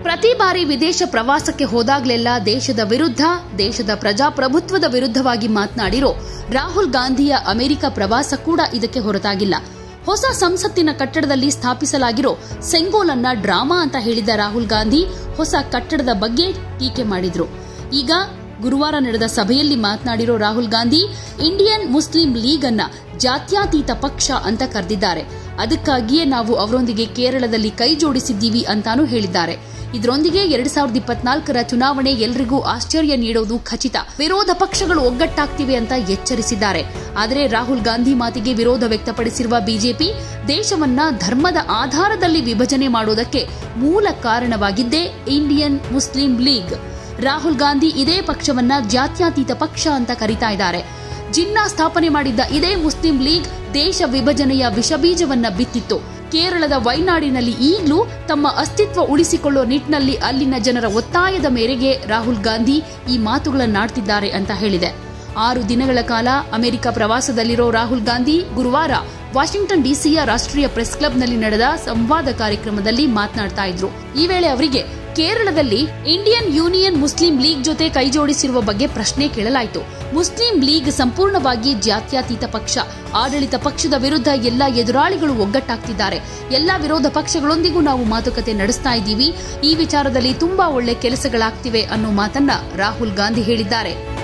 ಪ್ರತಿ ಬಾರಿ ವಿದೇಶ ಪ್ರವಾಸಕ್ಕೆ ಹೋದಾಗಲೆಲ್ಲ ದೇಶದ ವಿರುದ್ಧ, ದೇಶದ ಪ್ರಜಾಪ್ರಭುತ್ವದ ವಿರುದ್ಧವಾಗಿ ಮಾತನಾಡಿರೋ ರಾಹುಲ್ ಗಾಂಧಿಯ ಅಮೆರಿಕ ಪ್ರವಾಸ ಕೂಡ ಇದಕ್ಕೆ ಹೊರತಾಗಿಲ್ಲ. ಹೊಸ ಸಂಸತ್ತಿನ ಕಟ್ಟಡದಲ್ಲಿ ಸ್ಥಾಪಿಸಲಾಗಿರೋ ಸೆಂಗೋಲನ್ನ ಡ್ರಾಮಾ ಅಂತ ಹೇಳಿದ ರಾಹುಲ್ ಗಾಂಧಿ ಹೊಸ ಕಟ್ಟಡದ ಬಗ್ಗೆ ಟೀಕೆ ಮಾಡಿದ್ರು. ಈಗ ಗುರುವಾರ ನಡೆದ ಸಭೆಯಲ್ಲಿ ಮಾತನಾಡಿರೋ Rahul Gandhi Indian Muslim League ಅನ್ನ ಜಾತ್ಯತೀತ ಪಕ್ಷ ಅಂತ ಕರೆದಿದ್ದಾರೆ. ಅದಕ್ಕಾಗಿಯೇ ನಾವು ಅವರೊಂದಿಗೆ ಕೇರಳದಲ್ಲಿ ಕೈ ಜೋಡಿಸಿದ್ದೀವಿ ಅಂತಾನೂ ಹೇಳಿದ್ದಾರೆ. ಇದರೊಂದಿಗೆ 2024ರ ಚುನಾವಣೆ ಎಲ್ರಿಗೂ ಆಶ್ಚರ್ಯ ನೀಡೋದು ಖಚಿತ. ವಿರೋಧ ಪಕ್ಷಗಳು ಒಗ್ಗಟ್ಟಾಗ್ತಿವೆ ಅಂತ ಎಚ್ಚರಿಸಿದ್ದಾರೆ. ಆದರೆ ರಾಹುಲ್ ಗಾಂಧಿ ಮಾತಿಗೆ ವಿರೋಧ ವ್ಯಕ್ತಪಡಿಸಿರುವ ಬಿಜೆಪಿ ದೇಶವನ್ನ ಧರ್ಮದ ಆಧಾರದಲ್ಲಿ ವಿಭಜನೆ ಮಾಡೋದಕ್ಕೆ ಮೂಲ ಕಾರಣವಾಗಿದ್ದೇ Indian Muslim League. Rahul Gandhi ಇದೇ ಪಕ್ಷವನ್ನ ಜಾತ್ಯತೀತ ಪಕ್ಷ ಅಂತ ಕರೀತಾ ಇದ್ದಾರೆ. ಜಿನ್ನಾ ಸ್ಥಾಪನೆ ಮಾಡಿದ್ದ ಇದೇ ಮುಸ್ಲಿಂ ಲೀಗ್ ದೇಶ ವಿಭಜನೆಯ ವಿಷಬೀಜವನ್ನ ಬಿತ್ತಿತ್ತು. ಕೇರಳದ ವೈನಾಡಿನಲ್ಲಿ ಈಗಲೂ ತಮ್ಮ ಅಸ್ತಿತ್ವ ಉಳಿಸಿಕೊಳ್ಳುವ ನಿಟ್ಟಿನಲ್ಲಿ ಅಲ್ಲಿನ ಜನರ ಒತ್ತಾಯದ ಮೇರೆಗೆ ರಾಹುಲ್ ಗಾಂಧಿ ಈ ಮಾತುಗಳನ್ನಾಡ್ತಿದ್ದಾರೆ ಅಂತ ಹೇಳಿದೆ. 6 ದಿನಗಳ ಕಾಲ ಅಮೆರಿಕ ಪ್ರವಾಸದಲ್ಲಿರೋ ರಾಹುಲ್ ಗಾಂಧಿ ಗುರುವಾರ ವಾಷಿಂಗ್ಟನ್ ಡಿಸಿಯ ರಾಷ್ಟ್ರೀಯ ಪ್ರೆಸ್ ಕ್ಲಬ್ನಲ್ಲಿ ನಡೆದ ಸಂವಾದ ಕಾರ್ಯಕ್ರಮದಲ್ಲಿ ಮಾತನಾಡ್ತಾ ಇದ್ರು. ಈ ವೇಳೆ ಅವರಿಗೆ ಕೇರಳದಲ್ಲಿ ಇಂಡಿಯನ್ ಯೂನಿಯನ್ ಮುಸ್ಲಿಂ ಲೀಗ್ ಜೊತೆ ಕೈಜೋಡಿಸಿರುವ ಬಗ್ಗೆ ಪ್ರಶ್ನೆ ಕೇಳಲಾಯಿತು. ಮುಸ್ಲಿಂ ಲೀಗ್ ಸಂಪೂರ್ಣವಾಗಿ ಜಾತ್ಯತೀತ ಪಕ್ಷ. ಆಡಳಿತ ಪಕ್ಷದ ವಿರುದ್ಧ ಎಲ್ಲಾ ಎದುರಾಳಿಗಳು ಒಗ್ಗಟ್ಟಾಗ್ತಿದ್ದಾರೆ. ಎಲ್ಲಾ ವಿರೋಧ ಪಕ್ಷಗಳೊಂದಿಗೂ ನಾವು ಮಾತುಕತೆ ನಡೆಸ್ತಾ ಇದ್ದೀವಿ. ಈ ವಿಚಾರದಲ್ಲಿ ತುಂಬಾ ಒಳ್ಳೆ ಕೆಲಸಗಳಾಗ್ತಿವೆ ಅನ್ನೋ ಮಾತನ್ನ ರಾಹುಲ್ ಗಾಂಧಿ ಹೇಳಿದ್ದಾರೆ.